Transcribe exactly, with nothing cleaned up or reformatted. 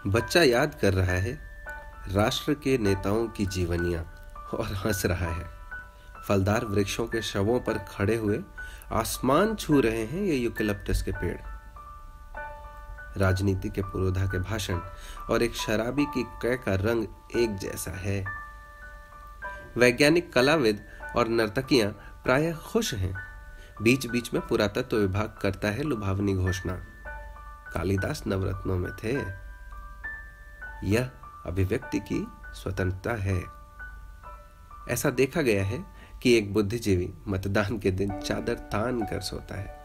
बच्चा याद कर रहा है राष्ट्र के नेताओं की जीवनियां और हंस रहा है। फलदार वृक्षों के शवों पर खड़े हुए आसमान छू रहे हैं ये यूकेलिप्टस के पेड़। राजनीति के पुरोधा के भाषण और एक शराबी की कै का रंग एक जैसा है। वैज्ञानिक, कलाविद और नर्तकियां प्रायः खुश हैं। बीच बीच में पुरातत्व विभाग करता है लुभावनी घोषणा। कालिदास नवरत्नों में थे। यह अभिव्यक्ति की स्वतंत्रता है। ऐसा देखा गया है कि एक बुद्धिजीवी मतदान के दिन चादर तान कर सोता है।